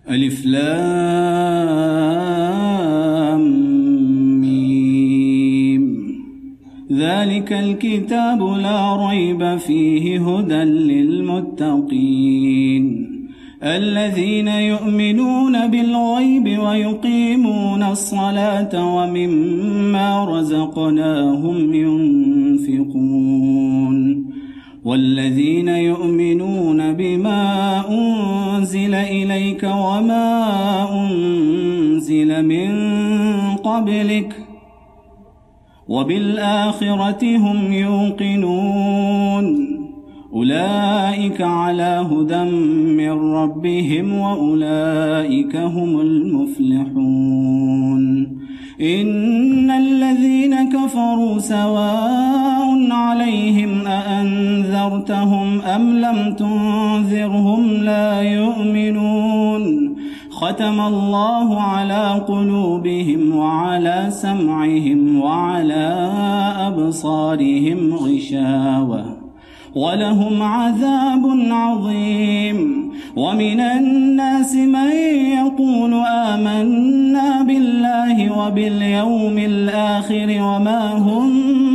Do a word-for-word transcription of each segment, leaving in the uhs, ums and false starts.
ألف لام ميم. ذلك الكتاب لا ريب فيه هدى للمتقين الذين يؤمنون بالغيب ويقيمون الصلاة ومما رزقناهم ينفقون والذين يؤمنون بما أنزل إليك وما أنزل من قبلك وبالآخرة هم يوقنون أولئك على هدى من ربهم وأولئك هم المفلحون إن الذين كفروا سواء عليهم أأنذرتهم أم لم تنذرهم لا يؤمنون ختم الله على قلوبهم وعلى سمعهم وعلى أبصارهم غشاوة ولهم عذاب عظيم ومن الناس من يقول آمنا بالله وباليوم الآخر وما هم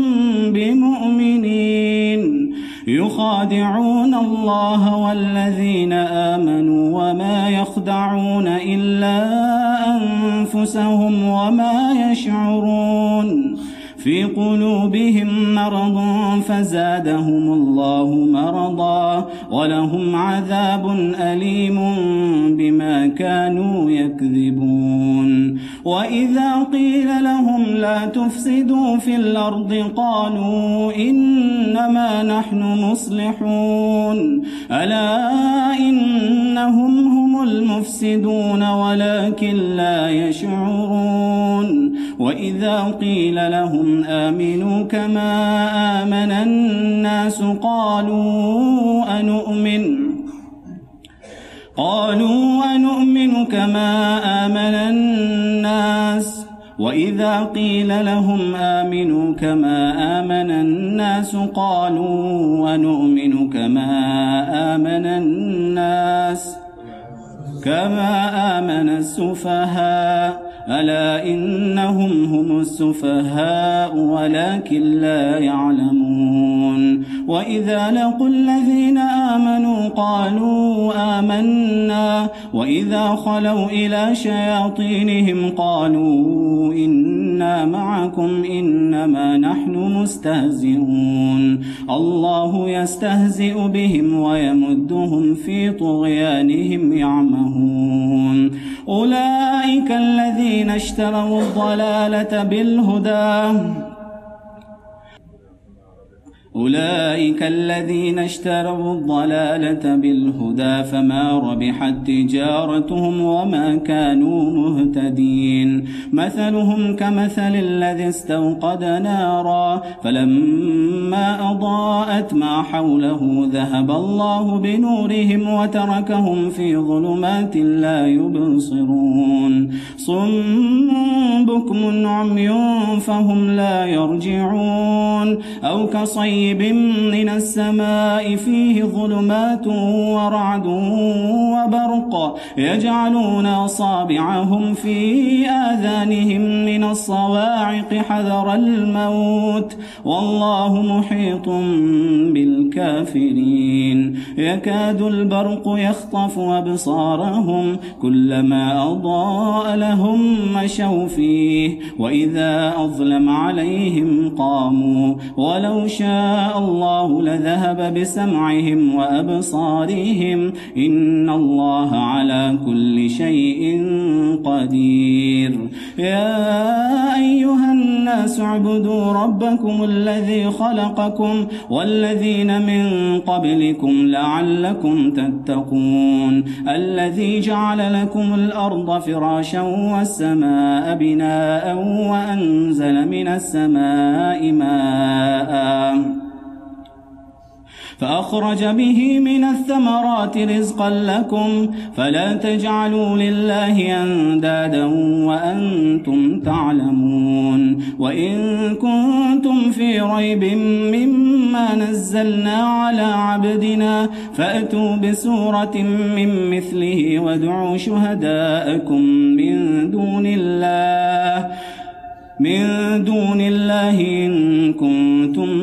بمؤمنين يخادعون الله والذين آمنوا وما يخدعون إلا أنفسهم وما يشعرون في قلوبهم مرض فزادهم الله مرضا ولهم عذاب أليم بما كانوا يكذبون وإذا قيل لهم لا تفسدوا في الأرض قالوا إنما نحن مصلحون ألا إنهم هم المفسدون ولكن لا يشعرون وإذا قيل لهم آمنوا كما آمن الناس قالوا أنؤمن قالوا أنؤمن كما آمن الناس وإذا قيل لهم آمنوا كما آمن الناس قالوا أنؤمن كما آمن الناس كما آمن السفهاء ألا إنهم هم السفهاء ولكن لا يعلمون وإذا لقوا الذين آمنوا قالوا آمنا وإذا خلوا إلى شياطينهم قالوا إنا معكم إنما نحن مستهزئون الله يستهزئ بهم ويمدهم في طغيانهم يعمهون أولئك الذين اشتروا الضلالة بالهدى أولئك الذين اشتروا الضلالة بالهدى فما ربحت تجارتهم وما كانوا مهتدين مثلهم كمثل الذي استوقد نارا فلما أضاءت ما حوله ذهب الله بنورهم وتركهم في ظلمات لا يبصرون صم بكم عمي فهم لا يرجعون أو كصيب من السماء فيه ظلمات ورعد وبرق يجعلون أصابعهم في آذانهم من الصواعق حذر الموت والله محيط بالكافرين يكاد البرق يخطف أبصارهم كلما أضاء لهم مشوا فيه وإذا أظلم عليهم قاموا ولو شاء الله لذهب بسمعهم وأبصارهم إن الله على كل شيء قدير يا أيها الناس اعبدوا ربكم الذي خلقكم والذين من قبلكم لعلكم تتقون الذي جعل لكم الأرض فراشا والسماء بناء وأنزل من السماء ماء فأخرج به من الثمرات رزقا لكم فلا تجعلوا لله أندادا وأنتم تعلمون وإن كنتم في ريب مما نزلنا على عبدنا فأتوا بسورة من مثله وادعوا شهداءكم من دون الله من دون الله إن كنتم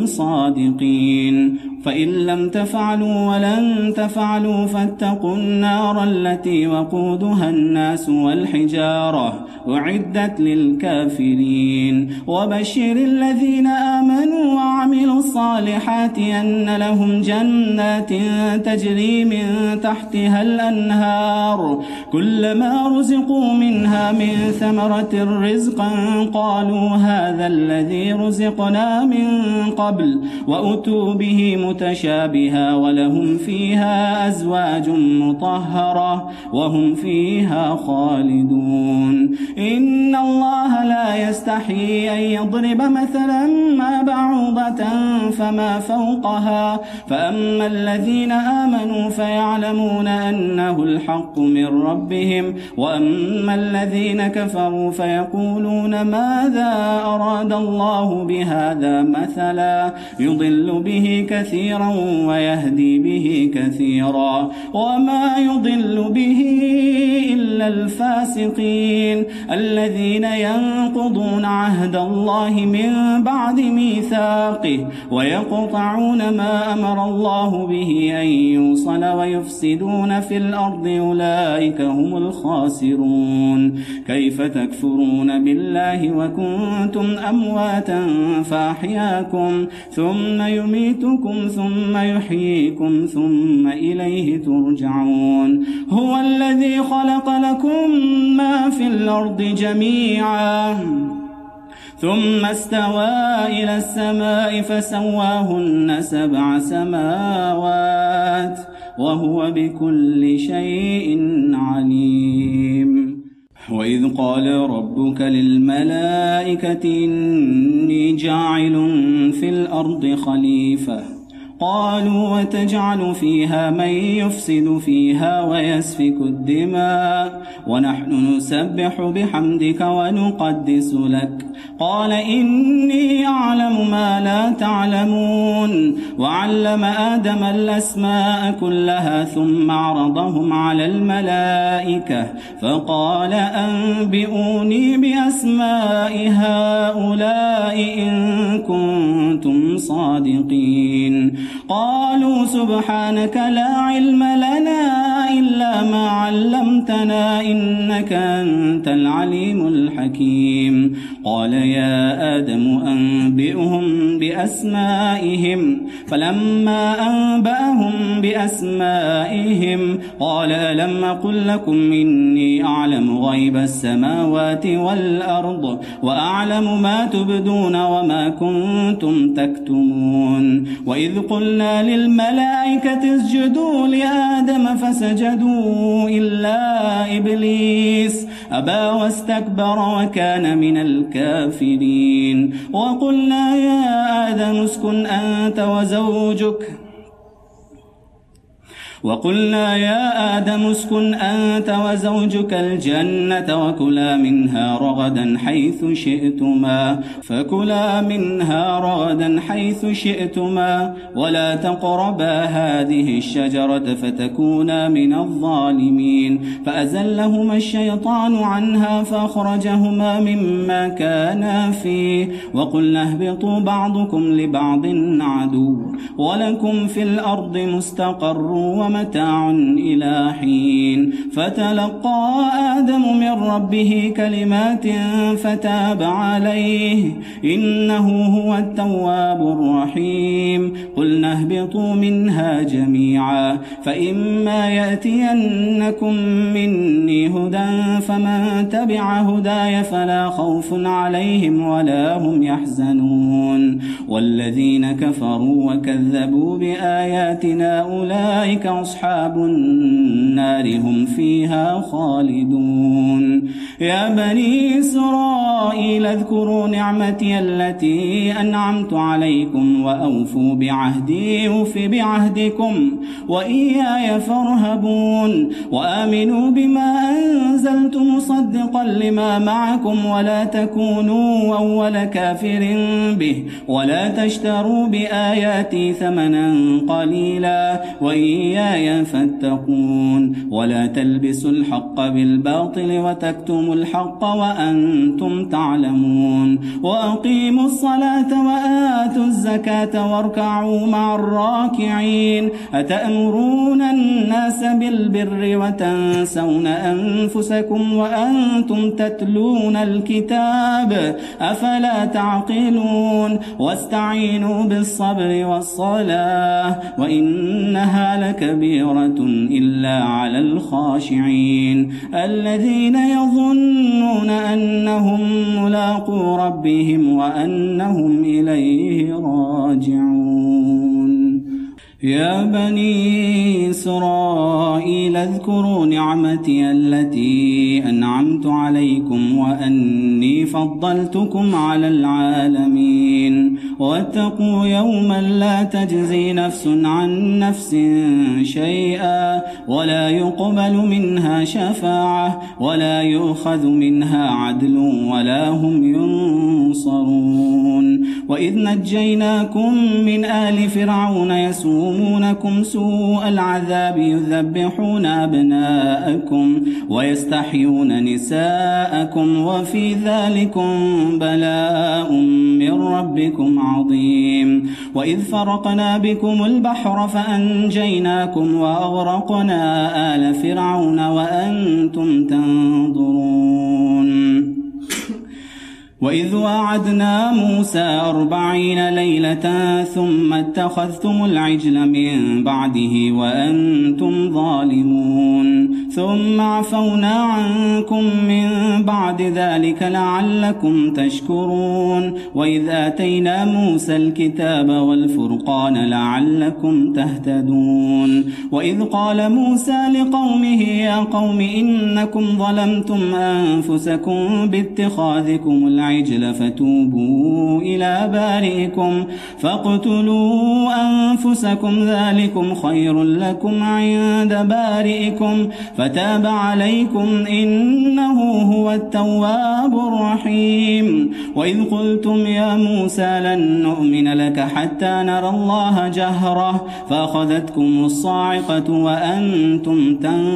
صادقين فإن لم تفعلوا ولن تفعلوا فاتقوا النار التي وقودها الناس والحجارة أعدت للكافرين وبشر الذين آمنوا وعملوا الصالحات أن لهم جنات تجري من تحتها الأنهار كلما رزقوا منها من ثمرة رزقا قالوا هذا الذي رزقنا من قبل وأتوا به متشابها ولهم فيها أزواج مطهرة وهم فيها خالدون إن الله لا يستحيي أن يضرب مثلا ما بعوضة فما فوقها فأما الذين آمنوا فيعلمون أنه الحق من ربهم وأما الذين كفروا فيقولون ماذا أراد الله بهذا مثلا يضل به كثيرا ويهدي به كثيرا وما يضل به إلا الفاسقين الذين ينقضون عهد الله من بعد ميثاقه ويقطعون ما أمر الله به أن يوصل ويفسدون في الأرض أولئك هم الخاسرون كيف تكفرون بالله وكنتم أمواتا فأحياكم ثم يميتكم ثم يحييكم ثم إليه ترجعون هو الذي خلق لكم ما في الأرض جميعا ثم استوى إلى السماء فسواهن سبع سماوات وهو بكل شيء عليم وإذ قال ربك للملائكة إني جاعل في الأرض خليفة قالوا وتجعل فيها من يفسد فيها ويسفك الدماء ونحن نسبح بحمدك ونقدس لك قال إني أعلم ما لا تعلمون وعلم آدم الأسماء كلها ثم عرضهم على الملائكة فقال أنبئوني بأسماء هؤلاء إن كنتم صادقين قالوا سبحانك لا علم لنا إلا ما علمتنا إنك أنت العليم الحكيم قال يا آدم أنبئهم بأسمائهم فلما أنبأهم بأسمائهم قال ألم أقل لكم إني أعلم غيب السماوات والأرض وأعلم ما تبدون وما كنتم تكتمون وإذ قلنا للملائكة اسجدوا لآدم فسجدوا إلا إبليس أبى واستكبر وكان من الكافرين وقلنا يا آدم اسكن أنت وزوجك وقلنا يا آدم اسكن أنت وزوجك الجنة وكلا منها رغدا حيث شئتما فكلا منها رغدا حيث شئتما ولا تقربا هذه الشجرة فتكونا من الظالمين فأزلهما الشيطان عنها فأخرجهما مما كانا فيه وقلنا اهبطوا بعضكم لبعض عدو ولكم في الأرض مستقر ومتاع إلى حين فتلقى آدم من ربه كلمات فتاب عليه إنه هو التواب الرحيم قلنا اهبطوا منها جميعا فإما يأتينكم مني هدى فمن تبع هداي فلا خوف عليهم ولا هم يحزنون والذين كفروا وكذبوا بآياتنا أولئك أصحاب النار هم فيها خالدون. يا بني إسرائيل اذكروا نعمتي التي أنعمت عليكم وأوفوا بعهدي أوف بعهدكم وإياي فارهبون. وآمنوا بما أنزلت مصدقا لما معكم ولا تكونوا أول كافر به ولا تشتروا بآياتي ثمنا قليلا وإياي فاتقون. ولا تلبسوا الحق بالباطل وتكتموا الحق وأنتم تعلمون. وأقيموا الصلاة وآتوا الزكاة واركعوا مع الراكعين. أتأمرون الناس بالبر وتنسون أنفسكم وأنتم تتلون الكتاب أفلا تعقلون. واستعينوا بالصبر والصلاة وإنها لكبيرة إلا على الخاشعين الذين يظنون أنهم ملاقو ربهم وأنهم إليه راجعون. يا بني إسرائيل اذكروا نعمتي التي أنعمت عليكم وأني فضلتكم على العالمين. واتقوا يوما لا تجزي نفس عن نفس شيئا ولا يقبل منها شفاعة ولا يؤخذ منها عدل ولا هم ينصرون. وإذ نجيناكم من آل فرعون يسومونكم سوء العذاب يذبحون أبناءكم ويستحيون نساءكم وفي ذلكم بلاء من ربكم عظيم. وإذ فرقنا بكم البحر فأنجيناكم وأغرقنا آل فرعون وأنتم تنظرون. وإذ وعدنا موسى أربعين ليلة ثم اتخذتم العجل من بعده وأنتم ظالمون ثم عفونا عنكم من بعد ذلك لعلكم تشكرون. وإذ آتينا موسى الكتاب والفرقان لعلكم تهتدون. وإذ قال موسى لقومه يا قوم إنكم ظلمتم أنفسكم باتخاذكم العجل فتوبوا إلى بارئكم فاقتلوا أنفسكم ذلكم خير لكم عند بارئكم فتاب عليكم إنه هو التواب الرحيم. وإذ قلتم يا موسى لن نؤمن لك حتى نرى الله جهرة فأخذتكم الصاعقة وأنتم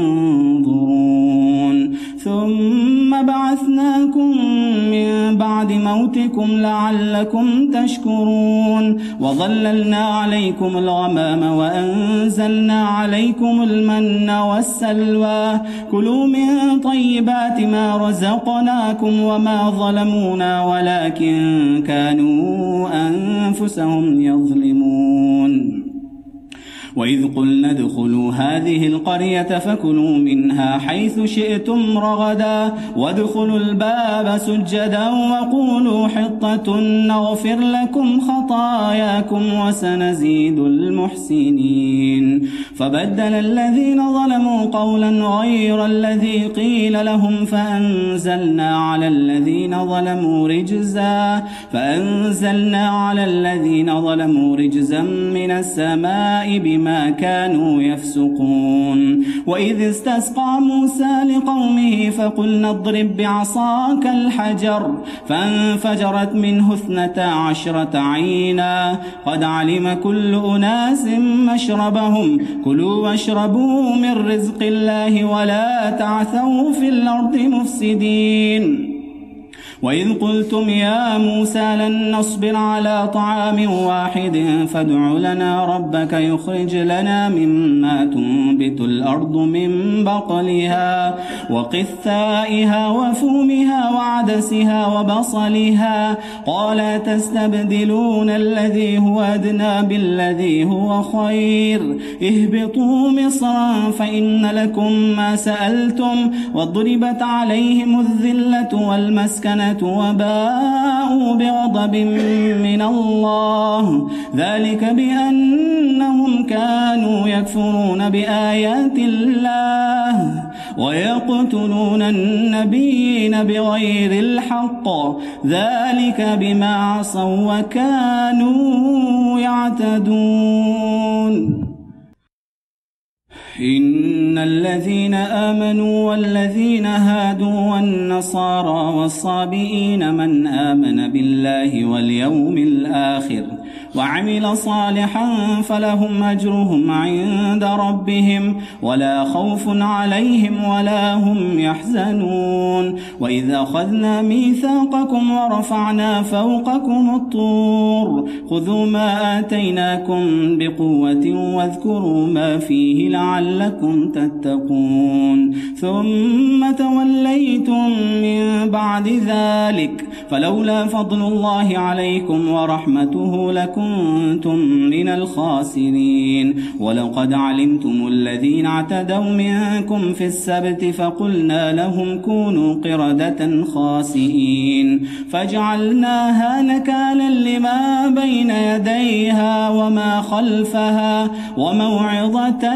تنظرون ثم بعثناكم من بعد موتكم لعلكم تشكرون. وظللنا عليكم الغمام وأنزلنا عليكم المن والسلوى كلوا من طيبات ما رزقناكم وما ظلمونا ولكن كانوا أنفسهم يظلمون. وإذ قلنا ادخلوا هذه القرية فكلوا منها حيث شئتم رغدا وادخلوا الباب سجدا وقولوا حطة نغفر لكم خطاياكم وسنزيد المحسنين. فبدل الذين ظلموا قولا غير الذي قيل لهم فأنزلنا على الذين ظلموا رجزا فأنزلنا على الذين ظلموا رجزا من السماء بما ما كانوا يفسقون. وإذ استسقى موسى لقومه فقلنا اضرب بعصاك الحجر فانفجرت منه اثنتا عشرة عينا قد علم كل أناس مشربهم كلوا واشربوا من رزق الله ولا تعثوا في الأرض مفسدين. وإذ قلتم يا موسى لن نصبر على طعام واحد فادع لنا ربك يخرج لنا مما تنبت الأرض من بقلها وقثائها وفومها وعدسها وبصلها قال تستبدلون الذي هو أدنى بالذي هو خير اهبطوا مصرا فإن لكم ما سألتم وضربت عليهم الذلة والمسكنة البينة وباءوا بغضب من الله ذلك بأنهم كانوا يكفرون بآيات الله ويقتلون النبيين بغير الحق ذلك بما عصوا وكانوا يعتدون. إن الذين آمنوا والذين هادوا والنصارى والصابئين من آمن بالله واليوم الآخر وعمل صالحا فلهم أجرهم عند ربهم ولا خوف عليهم ولا هم يحزنون. وإذ أخذنا ميثاقكم ورفعنا فوقكم الطور خذوا ما آتيناكم بقوة واذكروا ما فيه لعلكم تتقون ثم توليتم من بعد ذلك فلولا فضل الله عليكم ورحمته لكنتم من الخاسرين. ولقد علمتم الذين اعتدوا منكم في السبت فقلنا لهم كونوا قردة خاسئين فجعلناها نكالا لما بين يديها وما خلفها وموعظة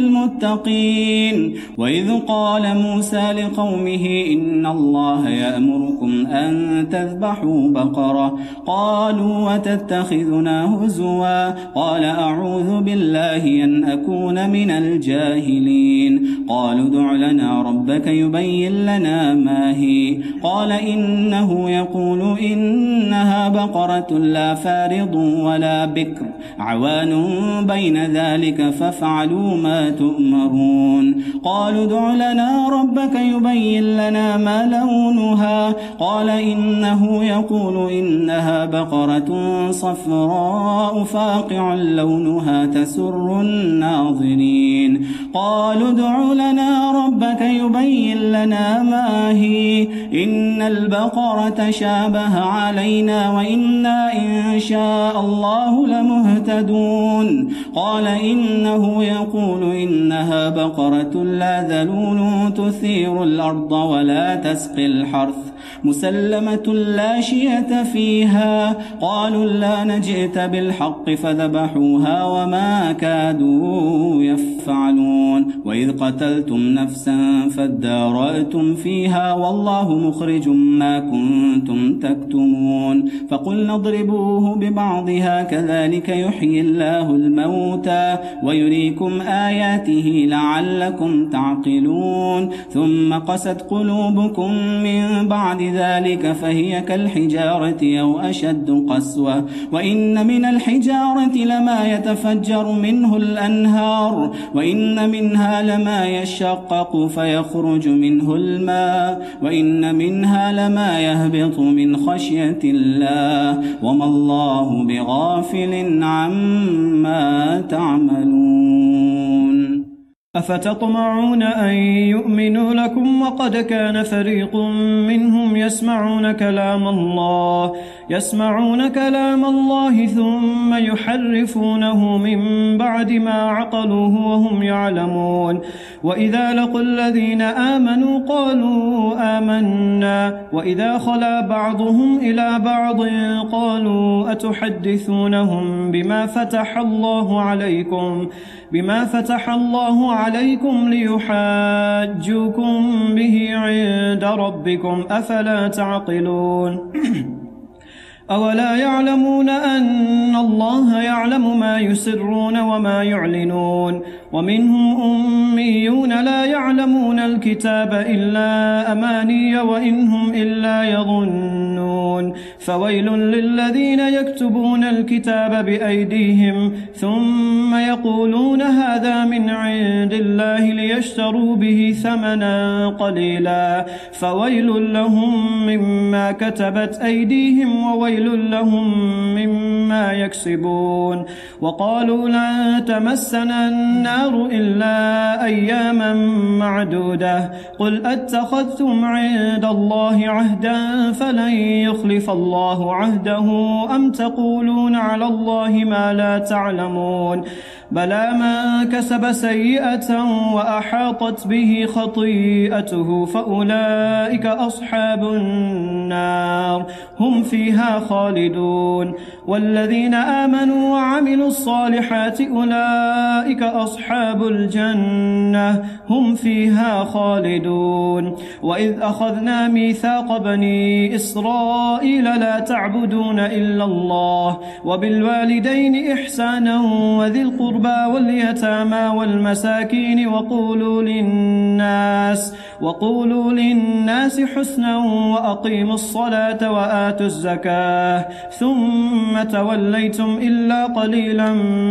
للمتقين. وإذ قال موسى لقومه إن الله يأمركم أن تذبحوا بقرة قالوا وتتخذنا هزوا قال أعوذ بالله أن أكون من الجاهلين. قالوا ادع لنا ربك يبين لنا ما هي قال إنه يقول إنها بقرة لا فارض ولا بكر عوان بين ذلك فافعلوا ما تؤمرون. قالوا ادع لنا ربك يبين لنا ما لونها قال إنه يقول إنها بقرة صفراء فاقع لونها تسر الناظرين. قالوا ادع لنا ربك يبين لنا ما هي إن البقرة شابه علينا وإنا إن شاء الله لمهتدون. قال إنه يقول إنها بقرة لا ذلول تثير الأرض ولا تسقي الحرث مسلمة لا شية فيها. قالوا لا نجئت بالحق فذبحوها وما كادوا يفعلون. وإذ قتلتم نفسا فادارأتم فيها والله مخرج ما كنتم تكتمون. فقلنا اضربوه ببعضها كذلك يحيي الله الموتى ويريكم آياته لعلكم تعقلون. ثم قست قلوبكم من بعد ذلك فهي كالحجارة أو أشد قسوة وإن من الحجارة لما يتفجر منه الأنهار وإن منها لما يشقق فيخرج منه الماء وإن منها لما يهبط من خشية الله وما الله بغافل عما تعملون. أفتطمعون أن يؤمنوا لكم وقد كان فريق منهم يسمعون كلام الله يسمعون كلام الله ثم يحرفونه من بعد ما عقلوه وهم يعلمون. وإذا لقوا الذين آمنوا قالوا آمنا وإذا خلا بعضهم إلى بعض قالوا أتحدثونهم بما فتح الله عليكم بما فتح الله عليكم ليحاجوكم به عند ربكم أفلا تعقلون. أولا يعلمون أن الله يعلم ما يسرون وما يعلنون. ومنهم أميون لا يعلمون الكتاب إلا أماني وإنهم إلا يظنون. فويل للذين يكتبون الكتاب بأيديهم ثم يقولون هذا من عند الله ليشتروا به ثمنا قليلا فويل لهم مما كتبت أيديهم وويل لهم مما يكسبون. وقالوا لن تمسنا النار إلا أياما معدودة قل أتخذتم عند الله عهدا فلن يخلف الله عهده أم تقولون على الله ما لا تعلمون. بلى من كسب سيئة وأحاطت به خطيئته فأولئك أصحاب النار هم فيها خالدون والذين آمنوا وعملوا الصالحات أولئك أصحاب الجنة هم فيها خالدون وإذ أخذنا ميثاق بني إسرائيل لا تعبدون إلا الله وبالوالدين إحسانا وذي القربى واليتامى والمساكين وقولوا للناس وقولوا للناس حسنا وأقيموا الصلاة وآتوا الزكاة ثم توليتم إلا قليلا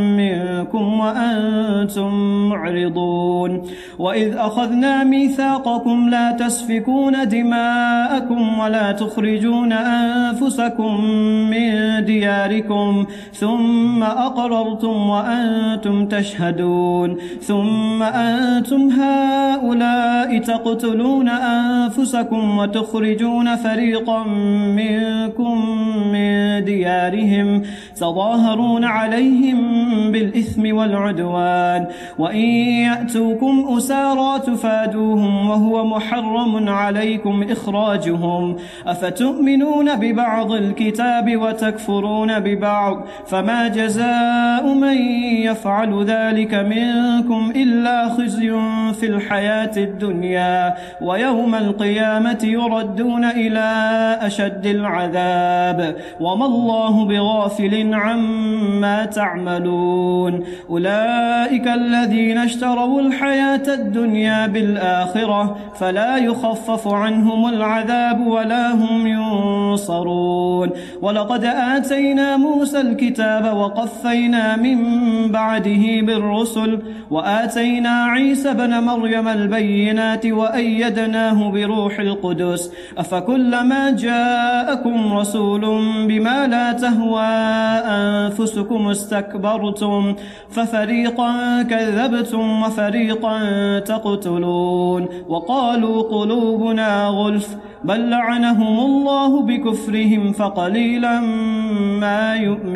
منكم وأنتم معرضون وإذ أخذنا ميثاقكم لا تسفكون دماءكم ولا تخرجون أنفسكم من دياركم ثم أقررتم وأنتم تشهدون ثم أنتم هؤلاء تقتلون أنفسكم وتخرجون فريقا منكم من ديارهم تظاهرون عليهم بالإثم والعدوان وإن يأتوكم أسارى تفادوهم وهو محرم عليكم إخراجهم أفتؤمنون ببعض الكتاب وتكفرون ببعض فما جزاء من يفعل ذلك منكم إلا خزي في الحياة الدنيا ويوم القيامة يردون إلى أشد العذاب وما الله بغافل عما تعملون أولئك الذين اشتروا الحياة الدنيا بالآخرة فلا يخفف عنهم العذاب ولا هم ينصرون ولقد آتينا موسى الكتاب وقفينا من بعده بالرسل وآتينا عيسى بن مريم البينات وأيدناه بروح القدس أفكلما جاءكم رسول بما لا تهوى أنفسكم استكبرتم ففريقا كذبتم وفريقا تقتلون وقالوا قلوبنا غلف بل لعنهم الله بكفرهم فقليلا ما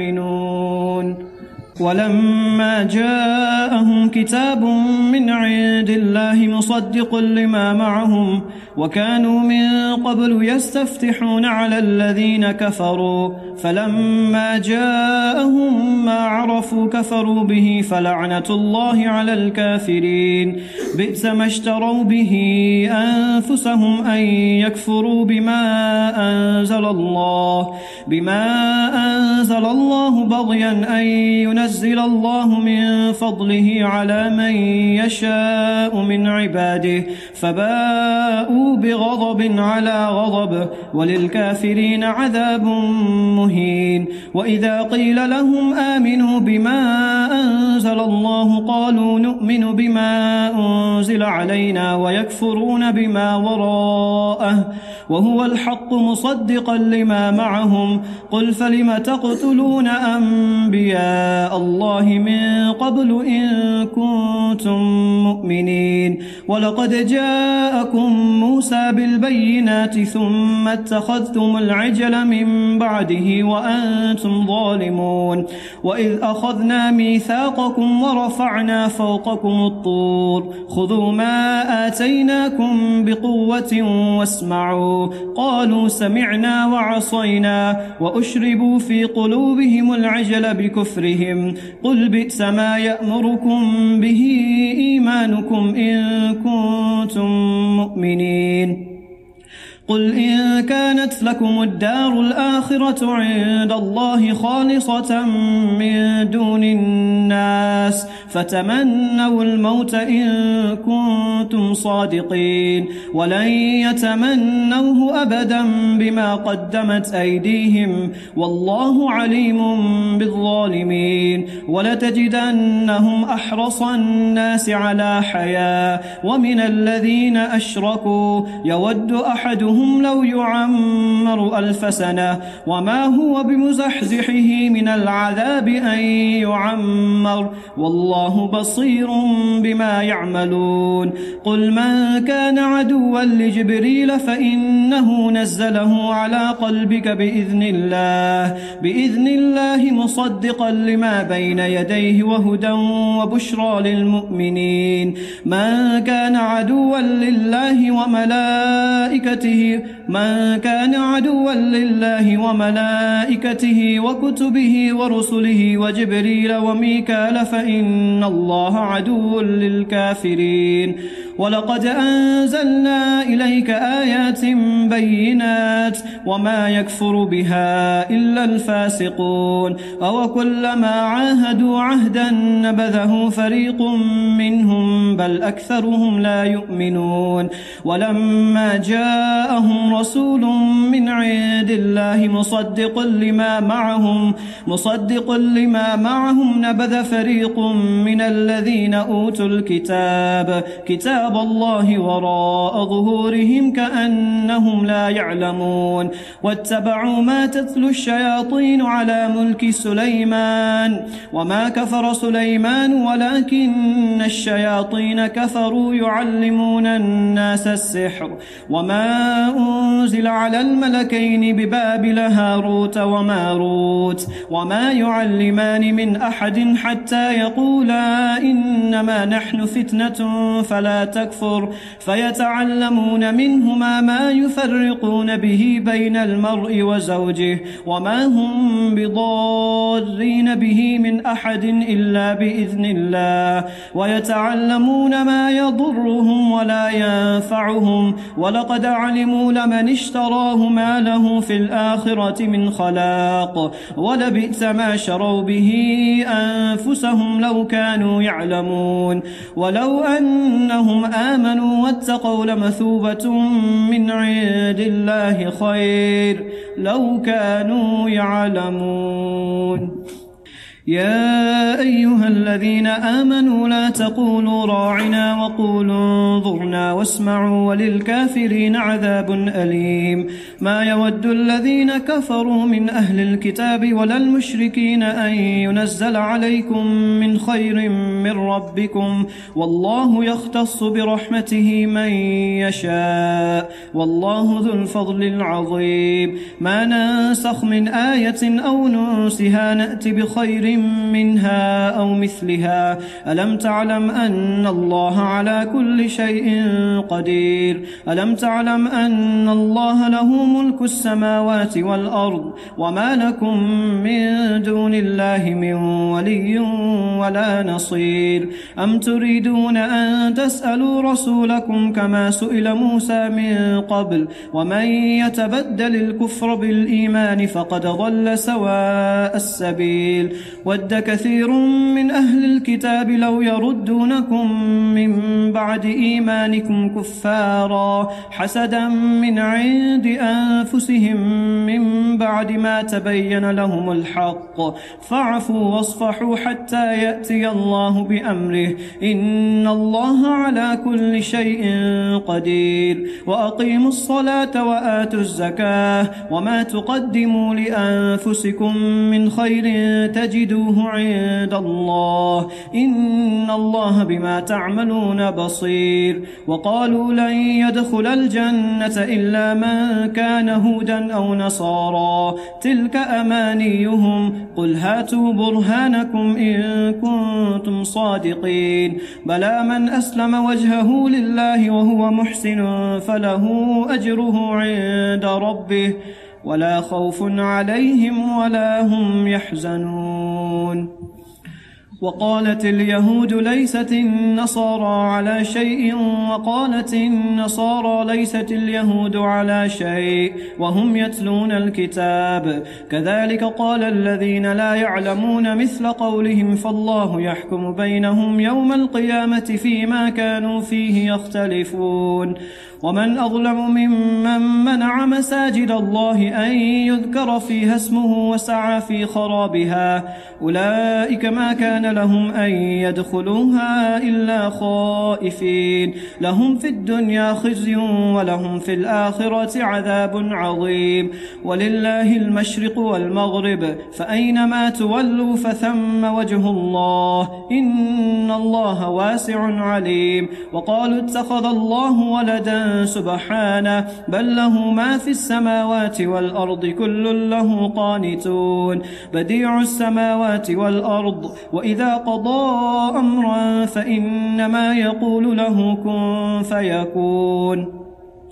يؤمنون ولما جاءهم كتاب من عند الله مصدق لما معهم وكانوا من قبل يستفتحون على الذين كفروا فلما جاءهم ما عرفوا كفروا به فلعنة الله على الكافرين بئس ما اشتروا به أنفسهم أن يكفروا بما أنزل الله بما أنزل الله بغيا أن ينزل الله من فضله على من يشاء من عباده فباءوا بغضب على غضب وللكافرين عذاب مهين وإذا قيل لهم آمنوا بما أنزل الله قالوا نؤمن بما أنزل علينا ويكفرون بما وراءه وهو الحق مصدقا لما معهم قل فلم تقتلون أنبياء الله من قبل إن كنتم مؤمنين ولقد جاءكم موسى بالبينات ثم اتخذتم العجل من بعده وأنتم ظالمون وإذ أخذنا ميثاقكم ورفعنا فوقكم الطور خذوا ما آتيناكم بقوة واسمعوا قالوا سمعنا وعصينا وأشربوا في قلوبهم العجل بكفرهم قل بئس ما يأمركم به إيمانكم إن كنتم مؤمنين قل إن كانت لكم الدار الآخرة عند الله خالصة من دون الناس فتمنوا الموت إن كنتم صادقين ولن يتمنوه أبدا بما قدمت أيديهم والله عليم بالظالمين ولتجدنهم أحرص الناس على حياة ومن الذين أشركوا يود أحدهم أحدهم لو يعمر ألف سنة وما هو بمزحزحه من العذاب أن يعمر والله بصير بما يعملون قل من كان عدوا لجبريل فإنه نزله على قلبك بإذن الله بإذن الله مصدقا لما بين يديه وهدى وبشرى للمؤمنين من كان عدوا لله وملائكته من كان عدوا لله وملائكته وكتبه ورسله وجبريل وميكال فإن الله عدو للكافرين ولقد أنزلنا إليك آيات بينات وما يكفر بها إلا الفاسقون أو كلما عاهدوا عهدا نبذه فريق منهم بل أكثرهم لا يؤمنون ولما جاءهم رسول من عند الله مصدق لما معهم مصدق لما معهم نبذ فريق من الذين أوتوا الكتاب كتاب الله وراء ظهورهم كأنهم لا يعلمون واتبعوا ما تتلو الشياطين على ملك سليمان وما كفر سليمان ولكن الشياطين كفروا يعلمون الناس السحر وما أنزل على الملكين ببابل هاروت وماروت وما يعلمان من أحد حتى يقولا إنما نحن فتنة فلا تكفر فيتعلمون منهما ما يفرقون به بين المرء وزوجه وما هم بضارين به من أحد إلا بإذن الله ويتعلمون ما يضرهم ولا ينفعهم ولقد علموا لمن اشتراه ما له في الآخرة من خلاق ولبئس ما شروا به أنفسهم لو كانوا يعلمون ولو أنهم آمنوا واتقوا لمثوبة من عند الله خير لو كانوا يعلمون يا أيها الذين آمنوا لا تقولوا راعنا وقولوا انظرنا واسمعوا وللكافرين عذاب أليم ما يود الذين كفروا من أهل الكتاب ولا المشركين أن ينزل عليكم من خير من ربكم والله يختص برحمته من يشاء والله ذو الفضل العظيم ما ننسخ من آية أو ننسها نأتي بخير منها أو مثلها ألم تعلم أن الله على كل شيء قدير ألم تعلم أن الله له ملك السماوات والأرض وما لكم من دون الله من ولي ولا نصير أم تريدون أن تسألوا رسولكم كما سئل موسى من قبل ومن يتبدل الكفر بالإيمان فقد ضل سواء السبيل ود كثير من أهل الكتاب لو يردونكم من بعد إيمانكم كفارا حسدا من عند أنفسهم من بعد ما تبين لهم الحق فاعفوا واصفحوا حتى يأتي الله بأمره إن الله على كل شيء قدير وأقيموا الصلاة وآتوا الزكاة وما تقدموا لأنفسكم من خير تجدوه عند الله إن الله بما تعملون بصير وقالوا لن يدخل الجنة إلا من كان هودا أو نصارى تلك أمانيهم قل هاتوا برهانكم إن كنتم صادقين بلى من أسلم وجهه لله وهو محسن فله أجره عند ربه ولا خوف عليهم ولا هم يحزنون وقالت اليهود ليست النصارى على شيء وقالت النصارى ليست اليهود على شيء وهم يتلون الكتاب كذلك قال الذين لا يعلمون مثل قولهم فالله يحكم بينهم يوم القيامة فيما كانوا فيه يختلفون ومن أظلم ممن منع مساجد الله أن يذكر فيها اسمه وسعى في خرابها أولئك ما كان لهم أن يدخلوها إلا خائفين لهم في الدنيا خزي ولهم في الآخرة عذاب عظيم ولله المشرق والمغرب فأينما تولوا فثم وجه الله إن الله واسع عليم وقالوا اتخذ الله ولدا سبحانه بل له ما في السماوات والأرض كل له قانتون بديع السماوات والأرض وإذا قضى أمرا فإنما يقول له كن فيكون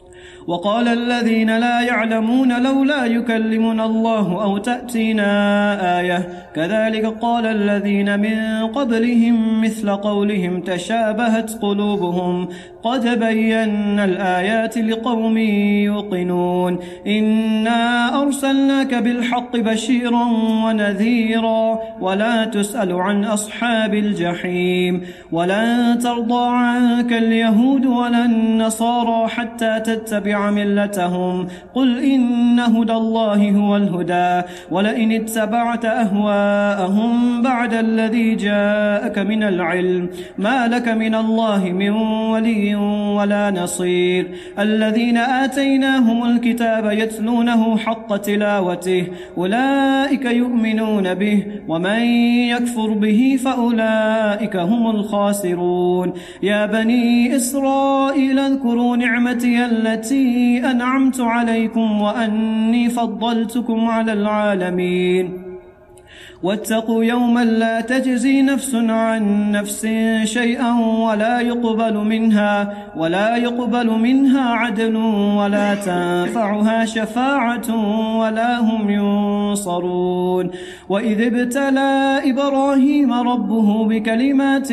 وقال الذين لا يعلمون لولا يكلمنا الله أو تأتينا آية كذلك قال الذين من قبلهم مثل قولهم تشابهت قلوبهم قد بينا الآيات لقوم يوقنون إنا أرسلناك بالحق بشيرا ونذيرا ولا تسأل عن أصحاب الجحيم ولن ترضى عنك اليهود ولا النصارى حتى تتبع ملتهم قل إن هدى الله هو الهدى ولئن اتبعت أهواءهم بعد الذي جاءك من العلم ما لك من الله من ولي ولا نصير الذين آتيناهم الكتاب يتلونه حق تلاوته أولئك يؤمنون به ومن يكفر به فأولئك هم الخاسرون يا بني إسرائيل اذكروا نعمتي التي أنعمت عليكم وأني فضلتكم على العالمين واتقوا يوما لا تجزي نفس عن نفس شيئا ولا يقبل منها ولا يقبل منها عدل ولا تنفعها شفاعة ولا هم ينصرون وإذ ابتلى إبراهيم ربه بكلمات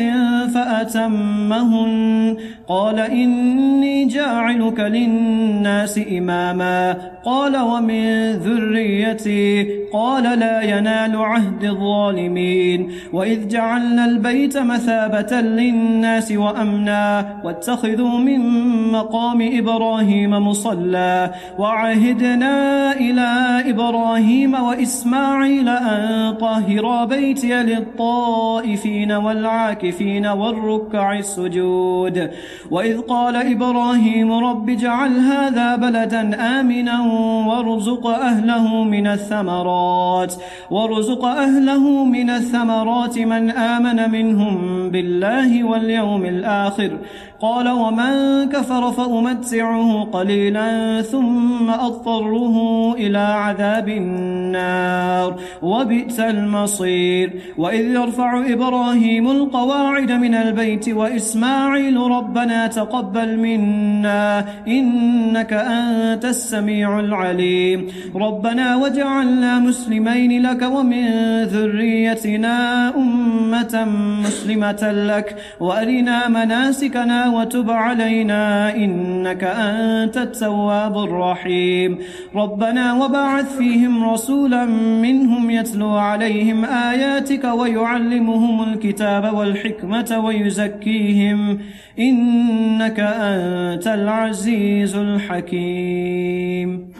فأتمهن قال إني جاعلك للناس إماما قال ومن ذريتي قال لا ينال عهد الظالمين وإذ جعلنا البيت مثابة للناس وأمنا واتخذوا من مقام إبراهيم مصلى وعهدنا إلى إبراهيم وإسماعيل أن طهرا بيتي للطائفين والعاكفين والركع السجود وإذ قال إبراهيم رب اجعل هذا بلدا آمنا وارزق أهله من الثمرات وارزق أهله من الثمرات من آمن منهم بالله واليوم الآخر قال ومن كفر فأمتعه قليلا ثم أضطره إلى عذاب النار وبئس المصير وإذ يرفع إبراهيم القواعد من البيت وإسماعيل ربنا تقبل منا إنك أنت السميع العليم ربنا وجعلنا مسلمين لك ومن ذريتنا أمة مسلمة لك وأرنا مناسكنا وتب علينا إنك أنت التواب الرحيم ربنا وبعث فيهم رسولا منهم يتلو عليهم آياتك ويعلمهم الكتاب والحكمة ويزكيهم إنك أنت العزيز الحكيم